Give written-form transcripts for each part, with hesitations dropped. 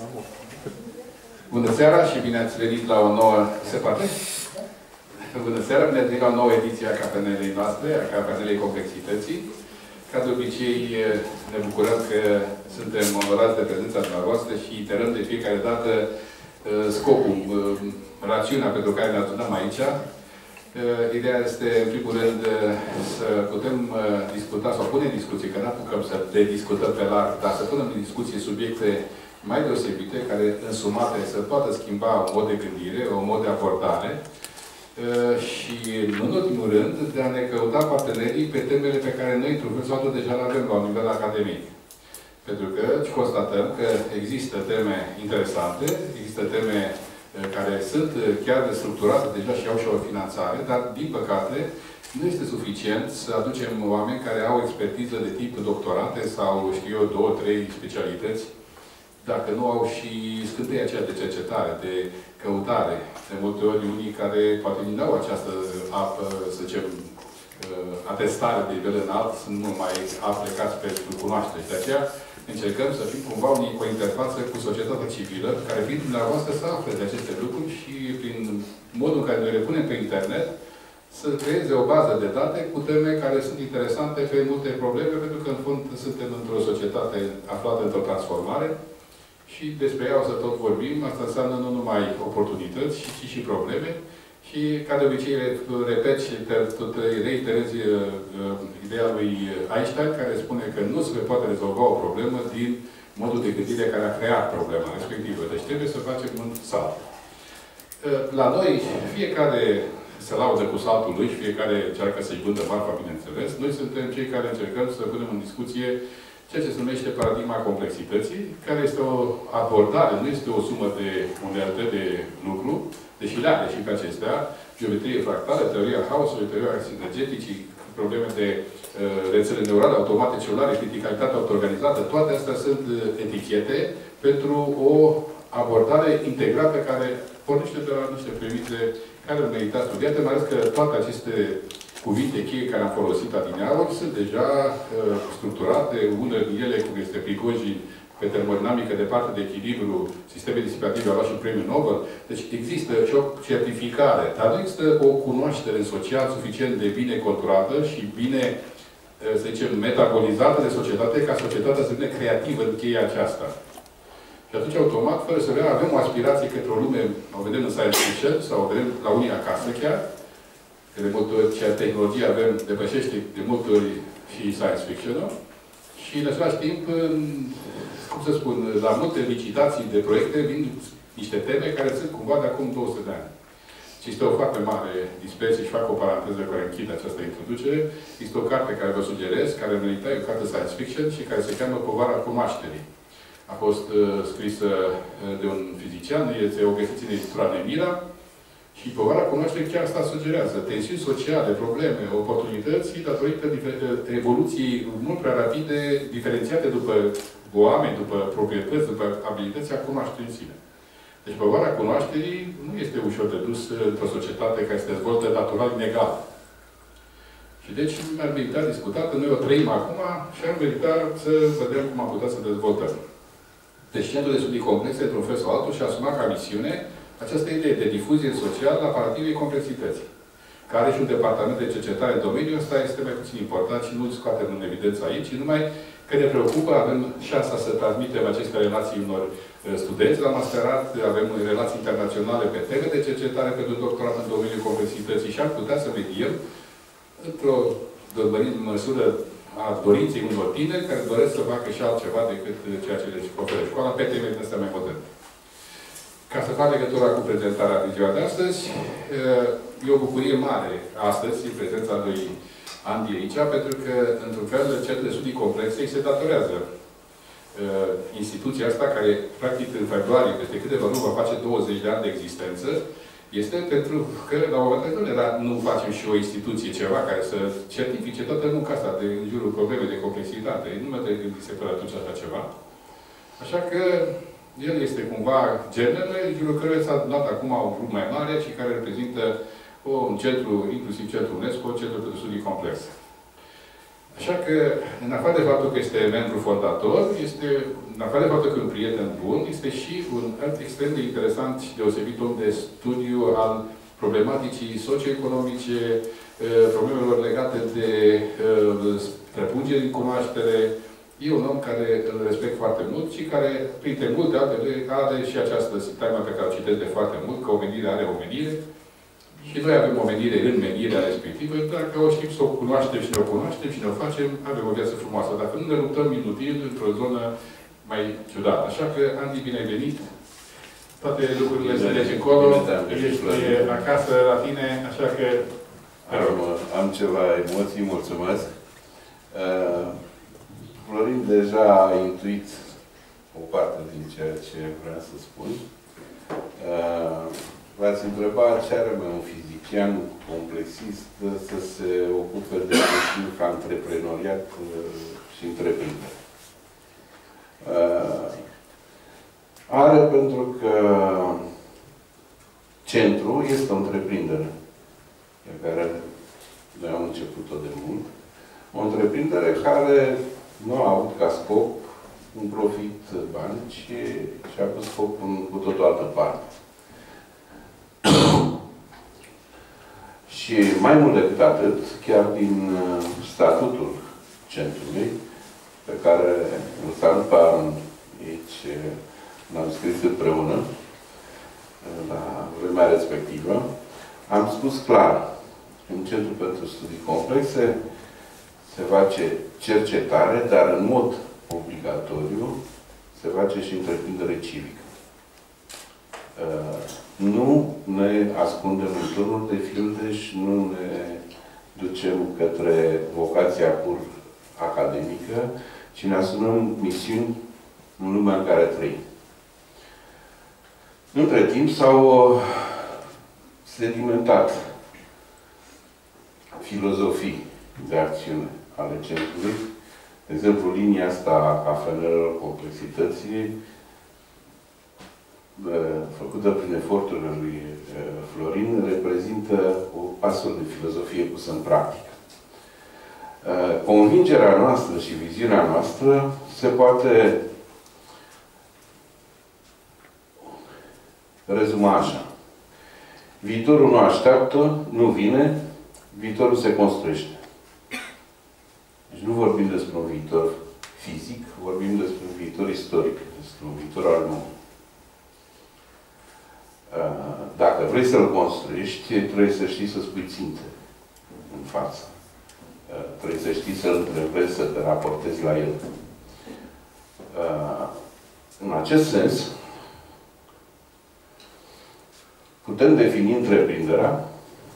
Bună seara și bine ați venit la o nouă... Se poate? Bună seara, bine ați venit la o nouă ediție a Cafenelei noastre, a Cafenelei Complexității. Ca de obicei, ne bucurăm că suntem onorați de prezența dumneavoastră și iterăm de fiecare dată scopul, rațiunea pentru care ne adunăm aici. Ideea este, în primul rând, să putem discuta sau pune în discuție, că nu apucăm să le discutăm pe larg, dar să punem în discuție subiecte mai deosebite, care, însumate, să poată schimba un mod de gândire, un mod de abordare și, în ultimul rând, de a ne căuta partenerii pe temele pe care noi, într-un fel sau altul, deja le avem la un nivel academic. Pentru că constatăm că există teme interesante, există teme care sunt chiar structurate deja și au și o finanțare, dar, din păcate, nu este suficient să aducem oameni care au expertiză de tip doctorate sau, știu eu, 2-3 specialități, dacă nu au și scânteia aceea de cercetare, de căutare. De multe ori, unii care poate nu au această, să zicem, atestare de nivel înalt, sunt mult mai aplicați pe cunoaștere. De aceea, încercăm să fim cumva o interfață cu societatea civilă, care prin dumneavoastră să afle de aceste lucruri și prin modul în care noi le punem pe internet, să creeze o bază de date cu teme care sunt interesante pe multe probleme, pentru că, în fond, suntem într-o societate aflată într-o transformare și despre ea o să tot vorbim. Asta înseamnă nu numai oportunități, ci și probleme. Și, ca de obicei, repet și tot reiterez ideea lui Einstein, care spune că nu se poate rezolva o problemă din modul de gândire care a creat problema respectivă. Deci trebuie să facem un salt. La noi, fiecare se laudă cu saltul lui și fiecare încearcă să-i vândă marfa, bineînțeles. Noi suntem cei care încercăm să punem în discuție ceea ce se numește paradigma complexității, care este o abordare, nu este o sumă de unelte de lucru, deși le are și pe acestea, geometrie fractală, teoria haosului, teoria sinergeticii, probleme de rețele neurale, automate, celulare, criticalitatea autoorganizată, toate astea sunt etichete pentru o abordare integrată care pornește de la niște premize care ar merita studiate, mai ales că toate aceste cuvinte cheie care am folosit adineauri sunt deja structurate, unele din ele, cum este Prigojin, pe termodinamică de parte de echilibru, sisteme disipative, a luat și premiul Nobel. Deci există și o certificare, dar nu există o cunoaștere social suficient de bine conturată și bine, să zicem, metabolizată de societate, ca societatea să devină creativă în cheia aceasta. Și atunci, automat, fără să vedem, avem o aspirație către o lume, o vedem în science fiction, sau o vedem la unii acasă chiar, că de multe ori ce tehnologie avem depășește de multe ori și science fiction-ul. Și, în același timp, cum să spun, la multe licitații de proiecte vin niște teme care sunt cumva de acum 200 de ani. Și este o foarte mare dispersie și fac o paranteză care închide această introducere. Este o carte care vă sugerez, care merita, e o carte science fiction și care se cheamă Povara cunoașterii. A fost scrisă de un fizician, este o găsiți în editura Nemira. Și povara cunoașterii chiar asta sugerează. Tensiuni sociale, probleme, oportunități, datorită evoluției mult prea rapide, diferențiate după oameni, după proprietăți, după abilități a cunoașterii în sine. Deci povara cunoașterii nu este ușor de dus într-o societate care se dezvoltă natural inegal. Și deci ar merita discutată, noi o trăim acum și ar merita să vedem cum am putea să dezvoltăm. Deci Centrul de Studii Complexe, într-un fel sau altul, și-a asumat ca misiune această idee de difuzie socială a paradigmei complexității. Care are și un departament de cercetare în domeniul ăsta, este mai puțin important și nu-l scoatem în evidență aici, numai că ne preocupă, avem șansa să transmitem aceste relații unor studenți la masterat, avem relații internaționale pe teme de cercetare pentru doctorat în domeniul complexității și am putea să mediem într-o măsură a dorinței unor tineri care doresc să facă și altceva decât ceea ce le oferă școala pe teme din astea mai moderne. Ca să fac legătura cu prezentarea de ziua de astăzi, e o bucurie mare astăzi în prezența lui Andy aici, pentru că, într-un fel, Centrul de Studii Complexe îi se datorează instituția asta, care, practic, în februarie, peste câteva luni, va face 20 de ani de existență, este pentru că, la un moment dat, nu facem și o instituție, ceva care să certifice toată munca asta de, în jurul problemei de complexitate. Nu mă trebuie gândit până atunci așa ceva. Așa că el este cumva genele, în jurul căruia s-a dat acum un grup mai mare și care reprezintă un centru, inclusiv centrul UNESCO, Centrul pentru Studii Complexe. Așa că, în afară de faptul că este membru fondator, în afară de faptul că e un prieten bun, este și un alt extrem de interesant și deosebit om de studiu al problematicii socioeconomice, problemelor legate de străpungeri în cunoaștere. E un om care îl respect foarte mult și care, printre multe altele, are și această sintagmă pe care o citesc de foarte mult, că omenire are omenire. Și noi avem omenire în menirea respectivă, dacă o știm să o cunoaștem și ne o cunoaștem și ne o facem, avem o viață frumoasă. Dacă nu ne luptăm inutil într-o zonă mai ciudată. Așa că, Andy, bine ai venit. Toate lucrurile se lege încolo. Ești acasă la tine, așa că... Am ceva emoții, mulțumesc. Florin deja a intuit o parte din ceea ce vreau să spun. V-ați întrebat ce are un fizician complexist să se ocupe de chestiuni ca antreprenoriat și întreprindere. Are pentru că centru este o întreprindere pe care noi am început-o de mult. O întreprindere care nu a avut ca scop un profit bani, ci și-a pus scopul cu totul altă parte. Și mai mult decât atât, chiar din statutul centrului, pe care îl salutam aici, l-am scris împreună, la vremea respectivă, am spus clar, în Centrul pentru Studii Complexe se face cercetare, dar în mod obligatoriu se face și întreprindere civică. Nu ne ascundem în turnul de fildeș, nu ne ducem către vocația pur academică, ci ne asumăm misiuni în lumea în care trăim. Între timp s-au sedimentat filozofii de acțiune ale centrului. De exemplu, linia asta a cafenelor complexității, făcută prin eforturile lui Florin, reprezintă o astfel de filozofie pusă în practică. Convingerea noastră și viziunea noastră se poate rezuma așa. Viitorul nu așteaptă, nu vine, viitorul se construiește. Deci nu vorbim despre un viitor fizic, vorbim despre un viitor istoric, despre un viitor al lumii. Dacă vrei să-l construiești, trebuie să știi să spui ținte în față. Trebuie să știi să-l întreprezi, să te raportezi la el. În acest sens, putem defini întreprinderea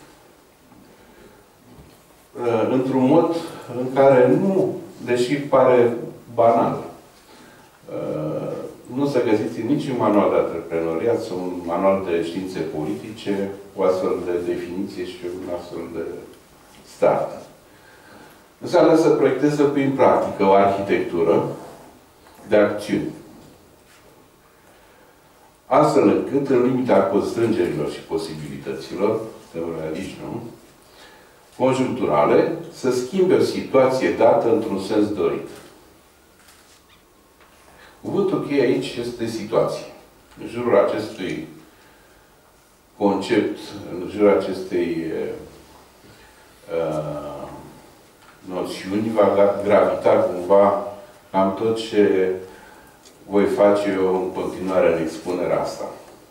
într-un mod în care nu, deși pare banal, nu se găsiți nici un manual de antreprenoriat sau un manual de științe politice, o astfel de definiție și un astfel de start. Înseamnă să proiecteze prin practică o arhitectură de acțiuni. Astfel încât, în limita constrângerilor și posibilităților, de realiști, nu? Conjuncturale, să schimbe o situație dată într-un sens dorit. Cuvântul cheie aici este situație. În jurul acestui concept, în jurul acestei noțiuni, va gravita cumva cam tot ce voi face eu în continuare în expunerea asta.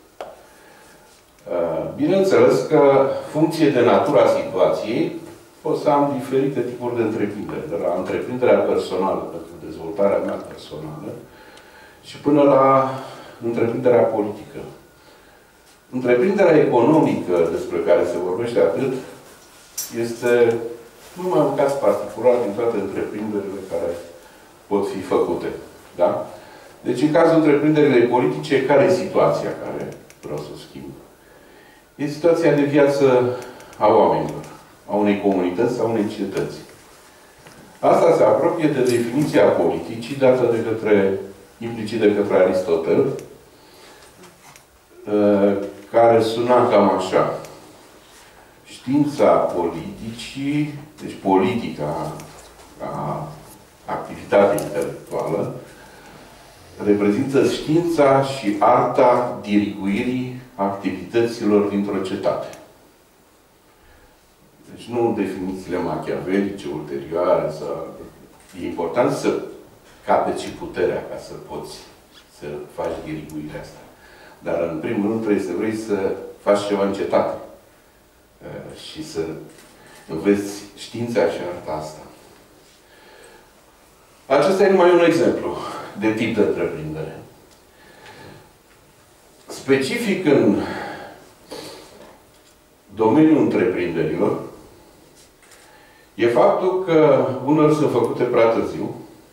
Bineînțeles că, funcție de natura situației, pot să am diferite tipuri de întreprinderi. De la întreprinderea personală, pentru dezvoltarea mea personală, și până la întreprinderea politică. Întreprinderea economică, despre care se vorbește atât, este numai un caz particular din toate întreprinderile care pot fi făcute. Da? Deci, în cazul întreprinderile politice, care e situația care vreau să o schimb? E situația de viață a oamenilor, a unei comunități, a unei cetăți. Asta se apropie de definiția politicii dată de către, implicit de către Aristotel, care suna cam așa. Știința politicii, deci politica ca activitate intelectuală, reprezintă știința și arta diriguirii activităților dintr-o cetate. Deci nu definițiile machiavelice, ulterioare, sau... E important să capeți și puterea ca să poți să faci diriguirea asta. Dar în primul rând trebuie să vrei să faci ceva în cetate. Și să înveți știința și arta asta. Acesta e numai un exemplu de tip de întreprindere. Specific în domeniul întreprinderilor e faptul că unor sunt făcute prea târziu,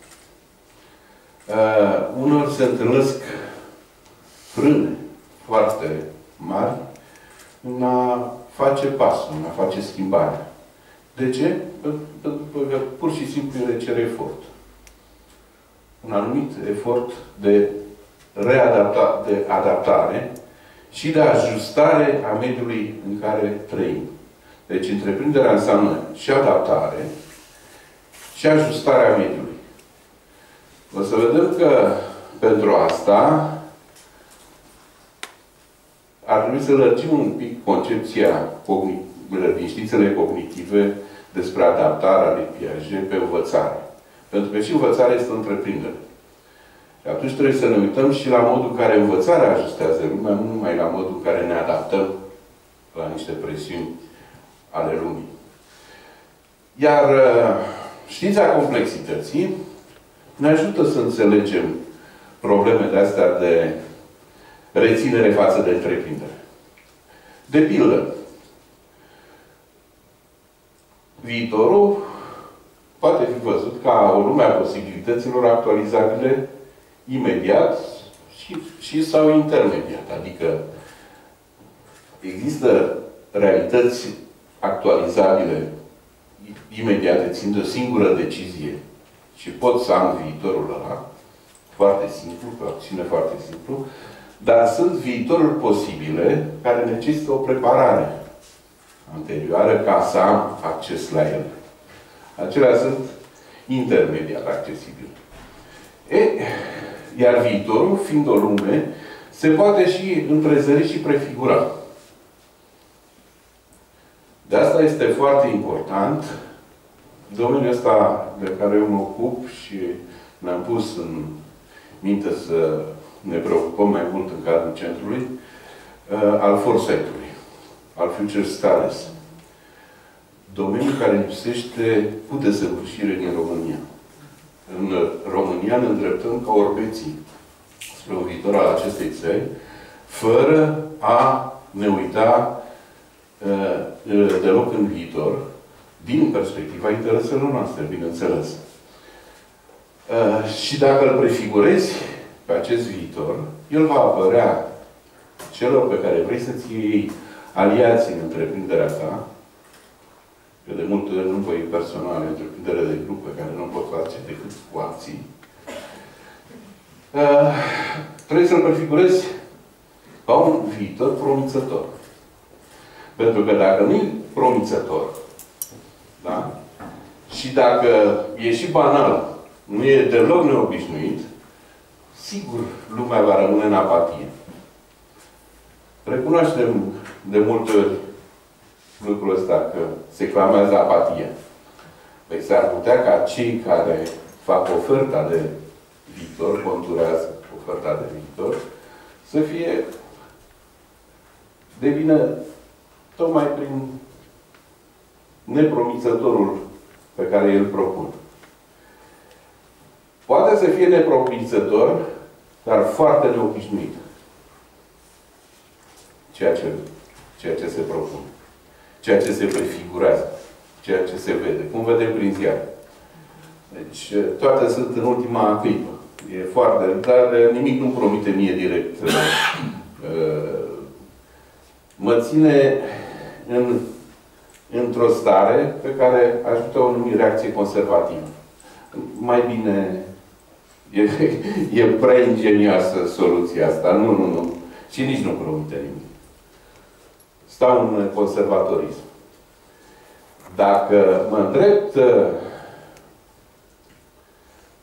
unor se întâlnesc frâne foarte mari în a face pasul, în a face schimbarea. De ce? Pentru că pur și simplu le cere efort. Un anumit efort de adaptare și de ajustare a mediului în care trăim. Deci, întreprinderea înseamnă și adaptare și ajustarea mediului. O să vedem că pentru asta ar trebui să lărgim un pic concepția din științele cognitive despre adaptarea lui Piaget pe învățare. Pentru că și învățarea este o întreprindere. Și atunci trebuie să ne uităm și la modul în care învățarea ajustează lumea, nu numai la modul în care ne adaptăm la niște presiuni ale lumii. Iar știința complexității ne ajută să înțelegem problemele astea de reținere față de întreprindere. De pildă, viitorul poate fi văzut ca o lume a posibilităților actualizabile imediat și sau intermediat. Adică există realități actualizabile imediate, țin de o singură decizie și pot să am viitorul ăla, foarte simplu, cu acțiune foarte simplu, dar sunt viitoruri posibile care necesită o preparare anterioară ca să am acces la ele. Acelea sunt intermediat accesibile. Iar viitorul, fiind o lume, se poate și întrezări și prefigura. De asta este foarte important domeniul ăsta de care eu mă ocup și ne-am pus în minte să ne preocupăm mai mult în cadrul centrului, al foresight-ului, al future studies. Domeniul care lipsește cu desăvârșire din România. În România ne îndreptăm ca orbeții spre un viitor al acestei țări, fără a ne uita deloc în viitor, din perspectiva intereselor noastre, bineînțeles. Și dacă îl prefigurezi pe acest viitor, el va apărea celor pe care vrei să-ți iei aliații în întreprinderea ta, că de multe ori nu voi personale, întreprindere de grup pe care nu pot face decât cu acții, trebuie să-l prefigurezi ca un viitor promițător. Pentru că dacă nu e promițător, da? Și dacă e și banal, nu e deloc neobișnuit, sigur lumea va rămâne în apatie. Recunoaștem de multe ori lucrul ăsta, că se clamează apatie. Păi s-ar putea ca cei care fac oferta de viitor, conturează oferta de viitor, să fie devină tocmai prin nepromițătorul pe care îl propun. Poate să fie nepromițător, dar foarte neobișnuit. Ceea ce se propune. Ceea ce se prefigurează. Ceea ce se vede. Cum vedem prin ziar. Deci, toate sunt în ultima clipă. E foarte... Dar nimic nu promite mie direct. Mă ține într-o stare pe care aș putea o numi reacție conservativă. Mai bine... E prea ingenioasă soluția asta. Nu. Și nici nu promite nimic. Stau în conservatorism. Dacă mă îndrept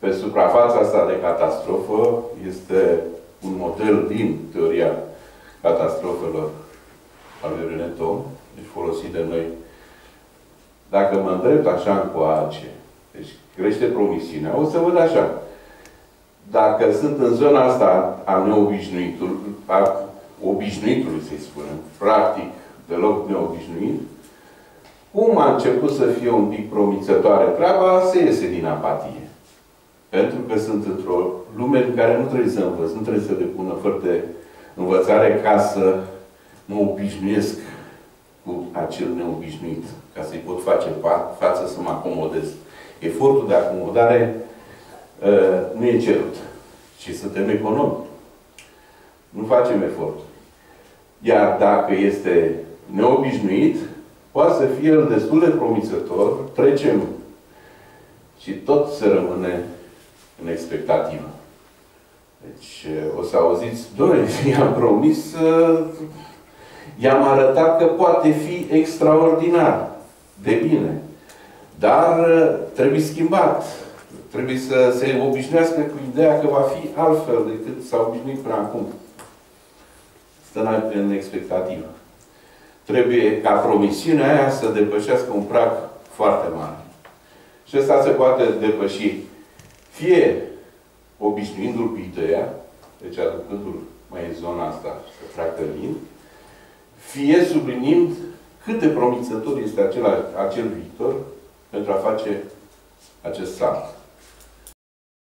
pe suprafața asta de catastrofă este un model din teoria catastrofelor al lui René Thom, deci folosit de noi. Dacă mă îndrept așa încoace, deci crește promisiunea, o să văd așa. Dacă sunt în zona asta a neobișnuitului, a obișnuitului, să-i spunem, practic deloc neobișnuit, cum a început să fie un pic promițătoare treaba, se iese din apatie. Pentru că sunt într-o lume în care nu trebuie să învăț, nu trebuie să depun efort de învățare ca să mă obișnuiesc cu acel neobișnuit, ca să-i pot face față să mă acomodez. Efortul de acomodare nu e cerut, ci suntem economi. Nu facem efort. Iar dacă este neobișnuit, poate să fie el destul de promițător, trecem și tot se rămâne în expectativă. Deci, o să auziți, doamne, i-am promis, i-am arătat că poate fi extraordinar de bine. Dar trebuie schimbat. Trebuie să se obișnuiască cu ideea că va fi altfel decât s-a obișnuit până acum. Stă în expectativă. Trebuie ca promisiunea aia să depășească un prag foarte mare. Și ăsta se poate depăși fie obișnuindu-l cu ideea, deci aducându-l mai în zona asta să treacă lin, fie subliniind cât de promițător este acel viitor pentru a face acest salt.